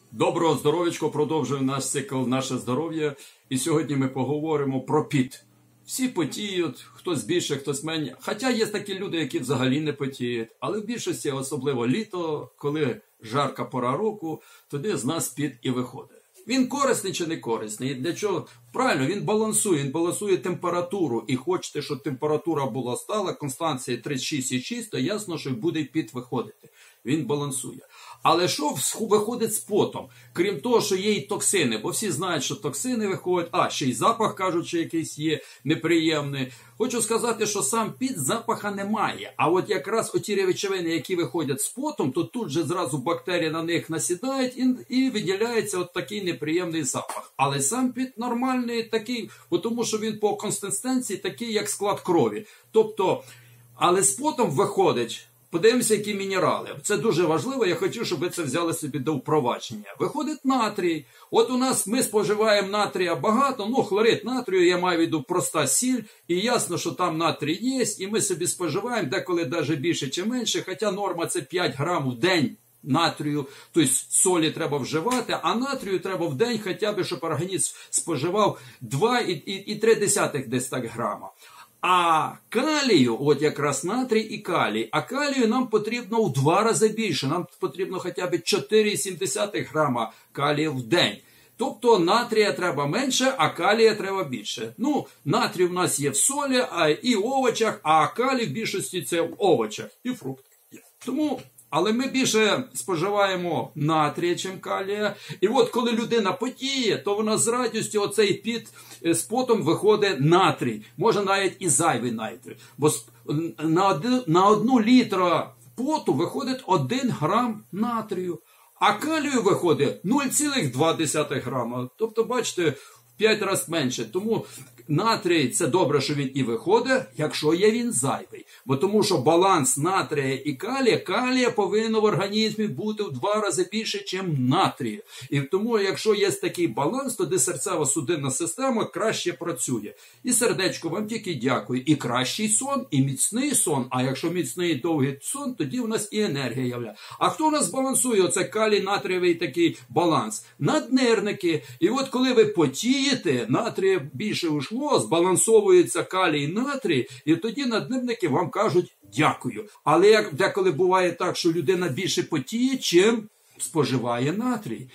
Доброго здоров'ячко, продовжуємо наш цикл «Наше здоров'я». І сьогодні ми поговоримо про піт. Всі потіють, хтось більше, хтось менше. Хоча є такі люди, які взагалі не потіють. Але в більшості, особливо літо, коли жарка пора року, тоді з нас піт і виходить. Він корисний чи не корисний? Для чого? Правильно, він балансує температуру. І хочете, щоб температура була стала, констанція 36,6, то ясно, що буде піт виходити. Він балансує. Але що виходить з потом? Крім того, що є і токсини, бо всі знають, що токсини виходять, ще й запах, кажуть, що якийсь є неприємний. Хочу сказати, що сам піт запаха немає. А от якраз оті речовини, які виходять з потом, то тут же зразу бактерії на них насідають і виділяється от такий неприємний запах. Але сам піт нормальний такий, тому що він по консистенції такий, як склад крові. Тобто, але з потом виходить... Подивимося, які мінерали. Це дуже важливо, я хочу, щоб ви це взяли собі до впровадження. Виходить натрій. От у нас ми споживаємо натрія багато, хлорид натрію, я маю в виду проста сіль, і ясно, що там натрій є, і ми собі споживаємо деколи навіть більше чи менше, хоча норма це 5 грам в день натрію, тобто солі треба вживати, а натрію треба в день хоча б, щоб організм споживав 2,3 десь так грама. А калію, от якраз натрій і калій, а калію нам потрібно в 2 рази більше, нам потрібно хоча б 4,7 грама калію в день. Тобто натрія треба менше, а калія треба більше. Натрій в нас є в солі і в овочах, а калій в більшості це в овочах і фруктах. Але ми більше споживаємо натрія, чим калія. І от коли людина потіє, то вона з радістю оцей піт з потом виходить натрій. Може навіть і зайвий натрій. Бо на 1 літра поту виходить 1 грам натрію. А калію виходить 0,2 грама. Тобто, бачите, в 5 разів менше. Тому натрій це добре, що він і виходить, якщо є він зайвий. Бо тому що баланс натрія і калія повинен в організмі бути в 2 рази більше, ніж натрія. І тому, якщо є такий баланс, тоді серцево-судинна система краще працює. І сердечко вам тільки дякує. І кращий сон, і міцний сон. А якщо міцний і довгий сон, тоді в нас і енергія являє. А хто у нас балансує оце калій-натрієвий такий баланс? Наднирники. І от коли ви потієте, натрія більше ушло, збалансовується калій і натрій, і тоді наднирники вам кажуть дякую. Але як деколи буває так, що людина більше потіє, чим споживає натрій.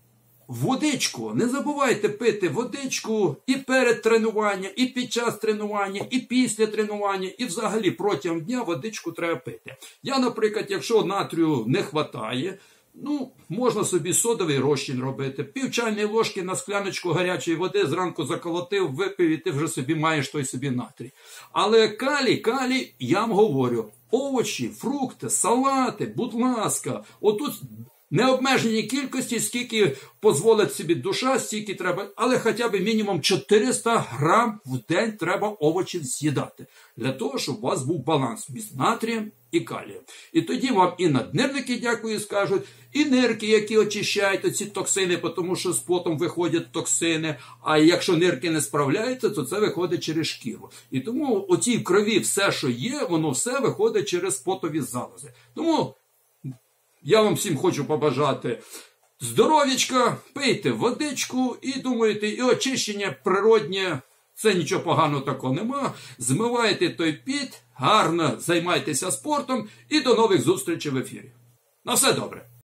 Водичку. Не забувайте пити водичку і перед тренуванням, і під час тренування, і після тренування, і взагалі протягом дня водичку треба пити. Я, наприклад, якщо натрію не вистачає, можна собі содовий розчин робити. Пів чайної ложки на скляночку гарячої води зранку заколотив, випив, і ти вже собі маєш той собі натрій. Але калій, я вам говорю, овочі, фрукти, салати, будь ласка, отут необмежені кількості, скільки дозволить собі душа, стільки треба, але хоча б мінімум 400 грам в день треба овочів з'їдати. Для того, щоб у вас був баланс між натрієм і калієм. І тоді вам і наднирники дякую скажуть, і нирки, які очищають оці токсини, тому що з потом виходять токсини, а якщо нирки не справляються, то це виходить через шкіру. І тому у цій крові все, що є, воно все виходить через потові залози. Тому я вам всім хочу побажати здоров'ячка, пийте водичку і думаєте, і очищення природнє, це нічого поганого такого нема. Змивайте той піт, гарно займайтеся спортом і до нових зустрічей в ефірі. На все добре!